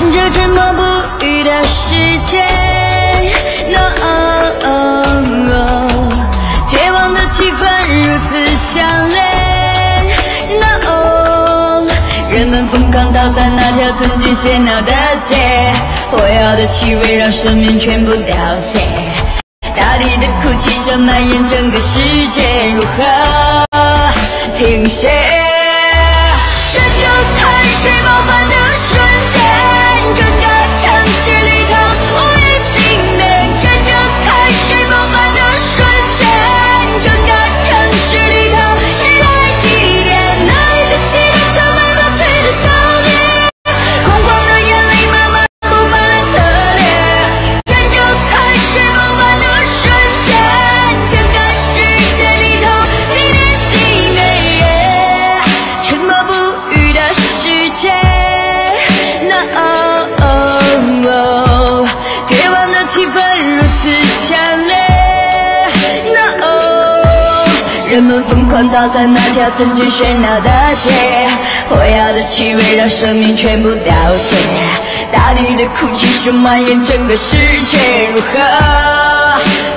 着沉默不语的世界 ，No， 绝望的气氛如此强烈 ，No， 人们疯狂逃散那条曾经喧闹的街，火药的气味让生命全部凋谢，大地的哭泣声蔓延整个世界，如何停歇？这就海水爆发的瞬间，整个城市里头无人幸免。这就海水爆发的瞬间，整个城市里头谁来祭奠那一个期待充满暴吹的少年？空旷的眼泪慢慢布满了侧脸。这就海水爆发的瞬间，整个世界里头熄灭熄灭，沉默不语的世界。No， 绝望的气氛如此强烈。No， 人们疯狂逃散那条曾经喧闹的街，火药的气味让生命全部凋谢，大地的哭泣声蔓延整个世界，如何